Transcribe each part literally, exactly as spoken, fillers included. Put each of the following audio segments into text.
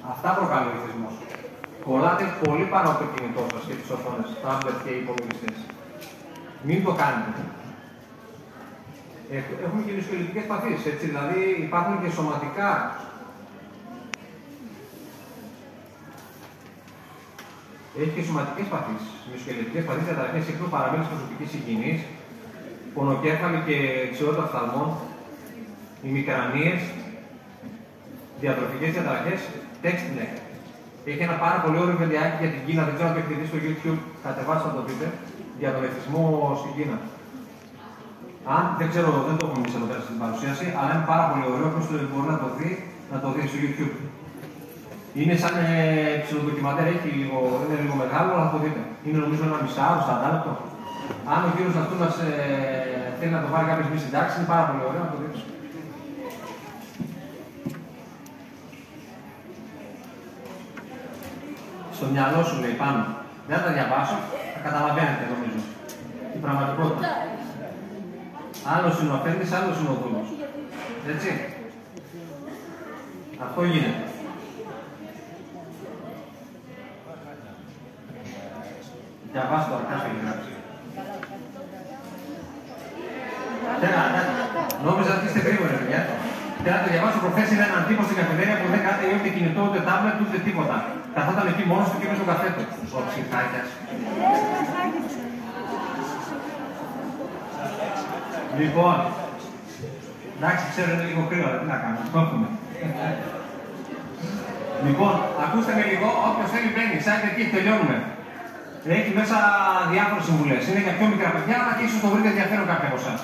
Αυτά προκαλεί ο εθισμός. Κολλάτε πολύ πάνω από το κινητό σας και τις οθόνες, τάμπλετ και οι υπολογιστές. Μην το κάνετε. Έχουμε και μυοσκελετικές παθήσεις, έτσι, δηλαδή υπάρχουν και σωματικά. Έχει και σωματικές παθήσεις. Μυοσκελετικές παθήσεις, διαταραχές ύπνου, παραμέλειες προσωπικής υγιεινής, πονοκέφαλη και εξιότητα οφθαλμών, ημικρανίες, διατροφικές διαταραχές, text neck. Έχει ένα πάρα πολύ ωραίο βιντεάκι για την Κίνα, δεν ξέρω αν το έχετε δει στο YouTube, κατεβάστε να το δείτε, για τον εθισμό στην Κίνα. Αν δεν ξέρω, δεν το έχουμε εμείς εδώ πέρα στην παρουσίαση, αλλά είναι πάρα πολύ ωραίο, όποιος μπορεί να το δει, να το δει στο YouTube. Είναι σαν ε, ψιλοδοκιμαντέρ, έχει λίγο, είναι λίγο μεγάλο, αλλά θα το δείτε. Είναι νομίζω ένα μισάωρο, σαράντα λεπτό. Αν ο κύριος Ναυτούνας ε, θέλει να το βάλει κάποια στιγμή στην τάξη, είναι πάρα πολύ ωραίο να το δείτε. Στο μυαλό σου λέει πάνω. Δεν θα τα διαβάσω, θα καταλαβαίνετε νομίζω. Η πραγματικότητα. Άλλος είναι ο αφέντης, άλλος είναι ο δούλος. Έτσι. Αυτό γίνεται. Διαβάστε το αρκάς και γράψει. Νόμιζα ότι είστε γρήγοροι, παιδιά. Θέλω να το διαβάσω προχθές, είναι έναν τύπο στην καφεδέρια που δεν κάθεται ούτε κινητό, ούτε τάμπλετ, ούτε τίποτα. Καθόταν εκεί μόνος του και με στον καφέ του. Ο ψυχάκιας. Λοιπόν, εντάξει, ξέρω είναι λίγο κρύο, αλλά τι να κάνουμε, το έχουμε. Λοιπόν, ακούστε με λίγο, όποιος θέλει μπαίνει, σάιτε εκεί, τελειώνουμε. Έχει μέσα διάφορες συμβουλές. Είναι για πιο μικρά παιδιά, αλλά και ίσως το βρείτε ενδιαφέρον κάποια από εσάς.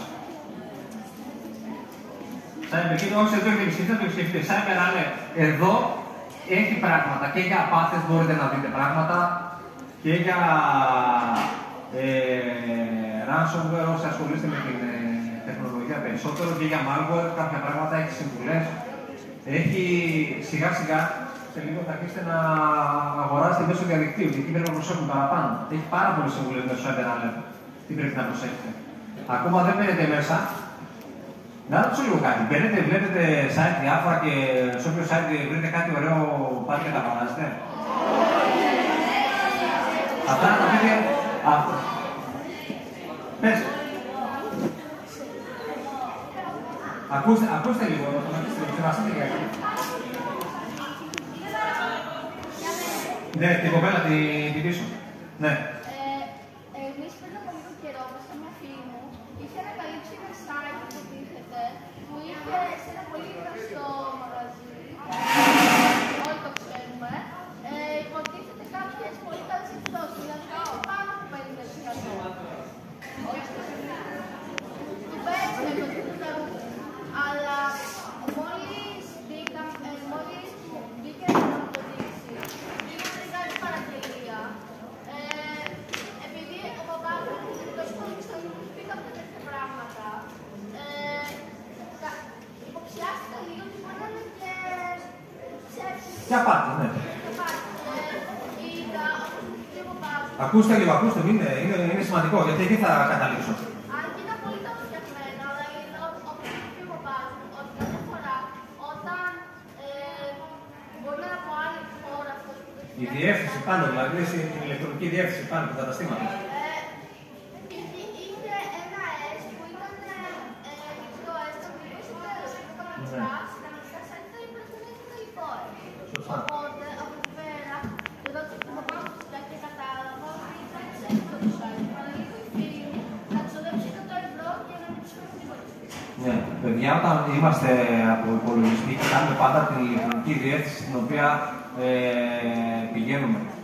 Σάιτε εκεί, όσοι εδώ έχετε επισκεφτεί, θα το επισκεφτείτε. Σάιτε είναι εδώ, έχει πράγματα και για απάτες μπορείτε να δείτε πράγματα και για ε, ransomware όσοι ασχολείστε με την ε, τεχνολογία περισσότερο και για malware, κάποια πράγματα έχει συμβουλές. Έχει σιγά σιγά σε λίγο θα αρχίσετε να αγοράσετε μέσω διαδικτύου και εκεί πρέπει να προσέχουν παραπάνω. Έχει πάρα πολλές συμβουλές μέσω Cyber. Τι πρέπει να προσέχετε. Ακόμα δεν μπαίνετε μέσα. Να ρωτήσω λίγο κάτι. Μπαίνετε, βλέπετε site διάφορα και σε όποιο site βρείτε κάτι ωραίο πάτε και τα αγοράζετε. Αυτά να τα πείτε. Πες. Ακούστε, ακούστε λίγο, να θυμαστείτε λίγα. Ναι, την κοπέλα την, την πίσω. Ναι. Ε, εμείς πριν από λίγο καιρό, μέσα με φίλη μου, είχε ανακαλύψει ένα site που υπήρχε, που είχε σε ένα πολύ γνωστό μαγαζί, όλοι το ξέρουμε, ε, υποτίθεται κάποιες πολύ καλές εκπτώσεις, δηλαδή πάνω από πενήντα τοις εκατό. Του παίρνουμε το τίτλο, αλλά μόλις μπήκαν, μόλις μπήκαν να αποδείξει, πήγαν κάτι παραγγελία. Ε, επειδή ο παπάς μου είναι τόσο πολύ πιστολικός, πήγαν τέτοια πράγματα. Ε, υποψιάστηκα λίγο ότι μπορεί να είναι και ψεύσιμο. Ποια πάτε, ναι. Είδα, όπως μου είπε ο παπάς μου. Ακούστε λίγο, ακούστε, είναι, είναι, είναι σημαντικό, γιατί εκεί θα καταλήξω. Αν και ήταν πολύ καλά φτιαγμένα, αλλά είδα, όπως μου είπε ο παπάς μου, ότι κάθε φορά όταν ε, μπορεί να είναι από άλλη χώρα αυτός που το έχει Η διεύθυνση πάνω, δηλαδή είναι η ηλεκτρονική διεύθυνση πάνω του καταστήματος. Ε, είχε ένα S που ήταν ανοιχτό S, το οποίο στο τέλος ήταν ανοιχτά, στα ανοιχτά site θα υπήρχαν εθνικό S. Σωστά. Οπότε, από εκεί πέρα, εδώ το παπά μου και κατάλαβα ότι ήταν ψεύτικο το site. Παραλίγο η φίλη μου να ξοδέψει εκατό ευρώ και να μην τους φέρει τίποτα. Ναι, παιδιά, όταν είμαστε από υπολογιστή και κάνουμε πάντα την ηλεκτρονική διεύθυνση στην οποία ε, πηγαίνουμε.